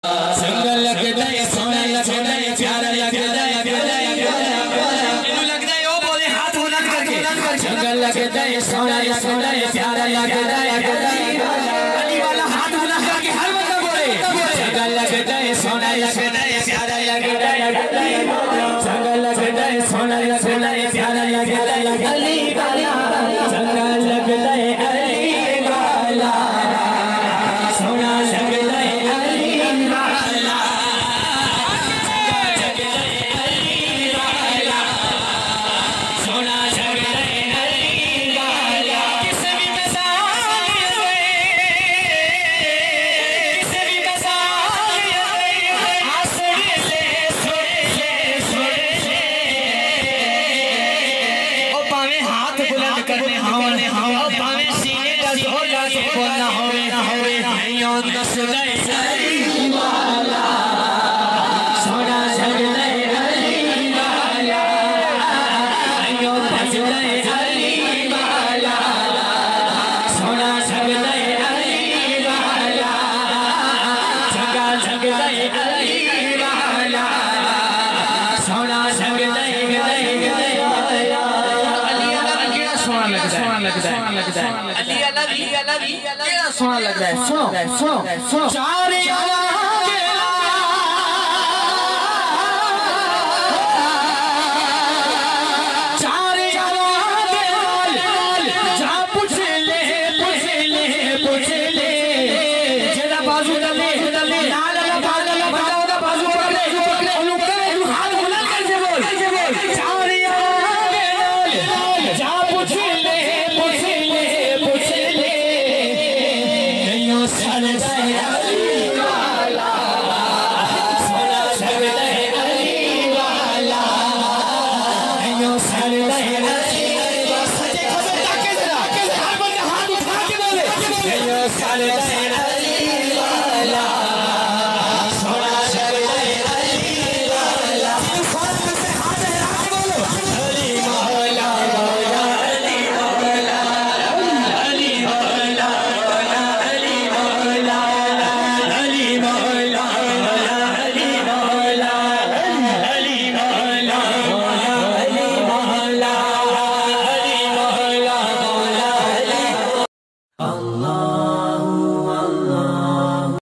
संग लगदा है सोना लगदा है प्यारा लगदा है लगदा है ओ बोले हाथ बुलंद करके संग लगदा है सोना लगदा है प्यारा लगदा है अली वाला हाथ बुलंद करके हर बंदा बोले संग लगदा है सोना लगदा है प्यारा लगदा है संग लगदा है सोना लगदा है प्यारा लगदा है अली वाला संग लगदा है अली वाला सोना लगदा है अली वाला सोना लगदा है अली वाला किसे भी करने हवाने हवा पावे सीने का झोला से बोलना होवे ना होवे यो दस गए अली वाला सोना लगदा है अली वाला यो दस गए अली वाला सोना लगदा है अली वाला जगा लगदा है अली वाला सोना लगदा है सोना लगदा है अली अलवी केड़ा सोना लगदा है सुनो चार जेड़ा बाजू डाले लाल बाजू बाजू पकड़े हाथ बुलंद करके बोल चार जा पूछ ले लगदा है अली वाला सोना लगदा है अली वाला यो लगदा है अली सच्चे खबर ताके जरा हर बंदा हाथ उठा के बोले यो लगदा है